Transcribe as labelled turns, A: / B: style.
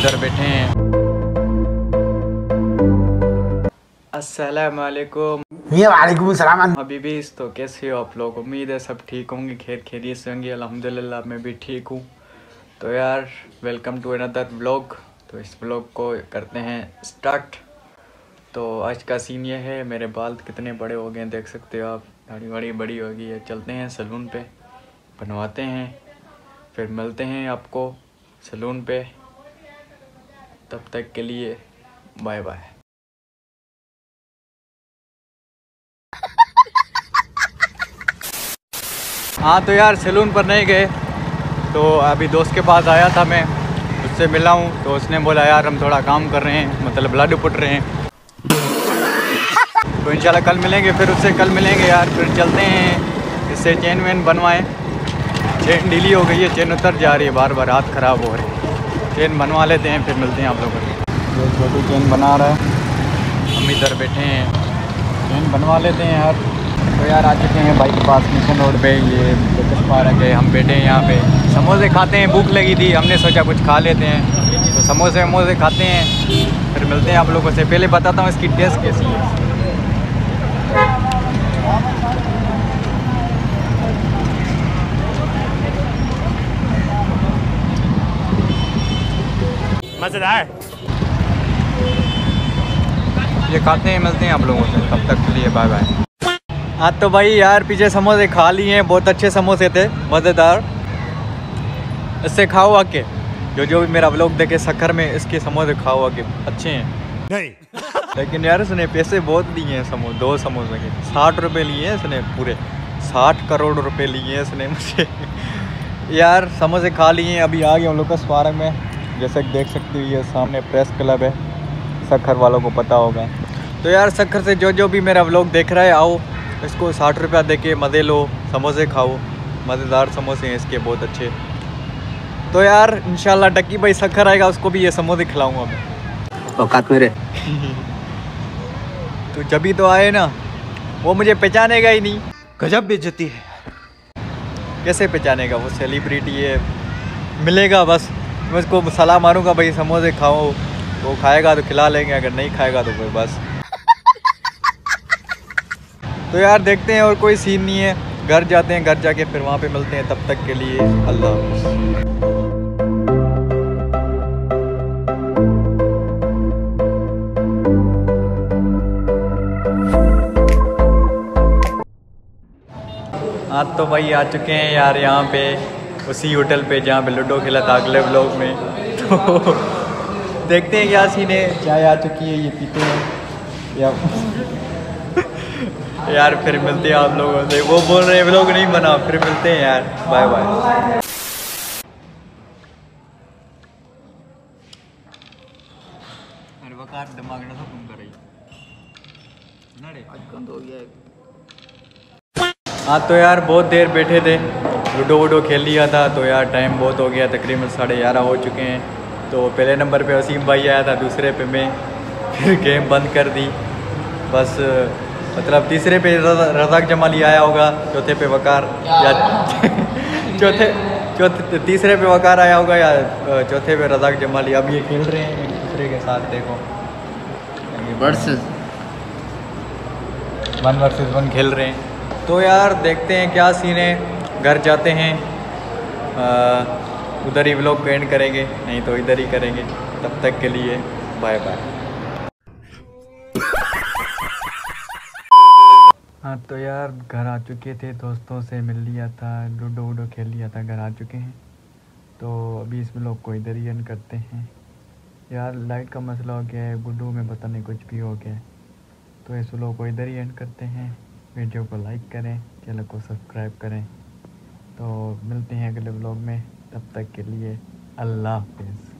A: इधर बैठे हैं। अस्सलाम वालेकुम।
B: वालेकुम सलाम।
A: हबीबी, तो कैसे हो आप लोग? उम्मीद है सब ठीक होंगे, खैरियत से होंगे। अल्हम्दुलिल्लाह मैं भी ठीक हूँ। तो यार वेलकम टू अनदर व्लॉग। तो इस व्लॉग को करते हैं स्टार्ट। तो आज का सीन ये है, मेरे बाल कितने बड़े हो गए देख सकते हो आप, दाढ़ी वाड़ी बड़ी हो गई है। चलते हैं सैलून पे, बनवाते हैं, फिर मिलते हैं आपको सैलून पे। तब तक के लिए बाय बाय। हाँ तो यार सैलून पर नहीं गए, तो अभी दोस्त के पास आया था मैं, उससे मिला हूँ। तो उसने बोला यार हम थोड़ा काम कर रहे हैं, मतलब ब्लड पुट रहे हैं, तो इंशाल्लाह कल मिलेंगे। फिर उससे कल मिलेंगे यार, फिर चलते हैं, इससे चेन वेन बनवाएं। चेन ढीली हो गई है, चेन उतर जा रही है, बार बार हाथ ख़राब हो रहे हैं। चेन बनवा लेते हैं, फिर मिलते हैं आप लोगों को। ये छोटी चेन बना रहा है, हम इधर बैठे हैं, चेन बनवा लेते हैं यार। तो यार आ चुके हैं बाइक के पास, मिशन रोड पे। ये ब्रिटिश पार्क है, हम बैठे हैं यहाँ पे, समोसे खाते हैं। भूख लगी थी, हमने सोचा कुछ खा लेते हैं, तो समोसे खाते हैं, फिर मिलते हैं आप लोगों से। पहले बताता हूँ इसकी टेस्ट कैसी है।
C: मज़ेदार।
A: ये खाते हैं, मिलते हैं आप लोगों से, तब तक के लिए बाय बाय। हाँ तो भाई यार पीछे समोसे खा लिए हैं, बहुत अच्छे समोसे थे, मज़ेदार। इससे खाओ आके, जो भी मेरा व्लॉग देखे सखर में, इसके समोसे खाओ आके, अच्छे हैं।
C: नहीं
A: लेकिन यार इसने पैसे बहुत दिए हैं, दो समोसे के 60 रुपये लिए हैं इसने, पूरे 60 करोड़ रुपए लिए हैं इसने मुझे। यार समोसे खा लिए हैं, अभी आ गए हम लोकस पार्क में। जैसे देख सकते हो ये सामने प्रेस क्लब है, सखर वालों को पता होगा। तो यार सखर से जो भी मेरा व्लॉग देख रहा है, आओ इसको 60 रुपया दे के मज़े लो, समोसे खाओ, मज़ेदार समोसे हैं इसके, बहुत अच्छे। तो यार इंशाल्लाह डक्की भाई सखर आएगा, उसको भी ये समोसे खिलाऊंगा मैं।
B: औकात मेरे
A: तो जब भी तो आए ना, वो मुझे पहचानेगा ही नहीं।
C: गजब बेइज्जती है।
A: कैसे पहचानेगा, वो सेलिब्रिटी है। मिलेगा बस, मैं उसको सलाह मारूंगा भाई समोसे खाओ, वो खाएगा तो खिला लेंगे, अगर नहीं खाएगा तो फिर बस। तो यार देखते हैं, और कोई सीन नहीं है, घर जाते हैं, घर जाके फिर वहाँ पे मिलते हैं। तब तक के लिए अल्लाह हाफ़िज़। हाँ तो भाई आ चुके हैं यार यहाँ पे, उसी होटल पे जहाँ पे लूडो खेला था अगले व्लॉग में। तो देखते हैं क्या सीन है। चाय आ चुकी है, ये पीते हैं या यार फिर मिलते हैं आप लोगों से। वो बोल रहे हैं व्लॉग नहीं बना, फिर मिलते हैं यार, बाय बाय। अरे वकार दिमाग ना तो तुम कर रही हो गया। हाँ तो यार बहुत देर बैठे थे, लूडो वूडो खेल लिया था, तो यार टाइम बहुत हो गया, तकरीबन 11:30 हो चुके हैं। तो पहले नंबर पे वसीम भाई आया था, दूसरे पे मैं, फिर गेम बंद कर दी बस। मतलब तीसरे पे रज़ाक जमाली आया होगा, चौथे पे वकार, या तीसरे पे वकार आया होगा, या चौथे पे रज़ाक जमाली। अब ये खेल रहे हैं एक दूसरे के साथ, देखो 1 वर्सेस 1 खेल रहे हैं। तो यार देखते हैं क्या सीन है, घर जाते हैं, उधर ही व्लॉग एंड करेंगे, नहीं तो इधर ही करेंगे। तब तक के लिए बाय बाय। हाँ तो यार घर आ चुके थे, दोस्तों से मिल लिया था, लूडो वूडो खेल लिया था, घर आ चुके हैं। तो अभी इस व्लॉग को इधर ही एंड करते हैं। यार लाइट का मसला हो गया है, गुड्डू में पता नहीं कुछ भी हो गया है, तो इस व्लॉग को इधर ही एंड करते हैं। वीडियो को लाइक करें, चैनल को सब्सक्राइब करें। तो मिलते हैं अगले व्लॉग में, तब तक के लिए अल्लाह हाफ़िज़।